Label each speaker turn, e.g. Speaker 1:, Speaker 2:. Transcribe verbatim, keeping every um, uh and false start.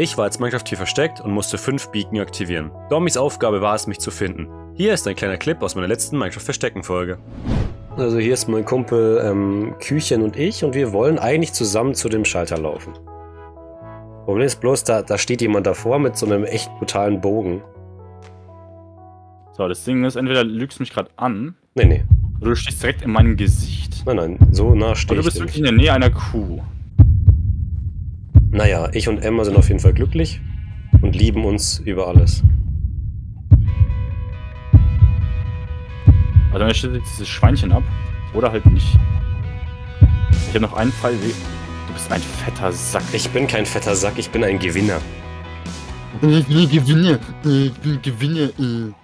Speaker 1: Ich war als Minecraft hier versteckt und musste fünf Beacon aktivieren. Dormis Aufgabe war es, mich zu finden. Hier ist ein kleiner Clip aus meiner letzten Minecraft-Verstecken-Folge. Also hier ist mein Kumpel ähm, Küchen und ich und wir wollen eigentlich zusammen zu dem Schalter laufen. Problem ist bloß, da, da steht jemand davor mit so einem echt brutalen Bogen.
Speaker 2: So, das Ding ist, entweder lügst du mich gerade an.
Speaker 1: Nee, nee.
Speaker 2: Oder du stehst direkt in meinem Gesicht.
Speaker 1: Nein, nein, so nah stehe ich.
Speaker 2: Oder du bist wirklich in der Nähe einer Kuh.
Speaker 1: Naja, ich und Emma sind auf jeden Fall glücklich und lieben uns über alles.
Speaker 2: Also dann steht jetzt dieses Schweinchen ab. Oder halt nicht. Ich habe noch einen Fall. Du bist ein fetter Sack.
Speaker 1: Ich bin kein fetter Sack, ich bin ein Gewinner.
Speaker 2: Ich bin Gewinner. Ich bin Gewinner.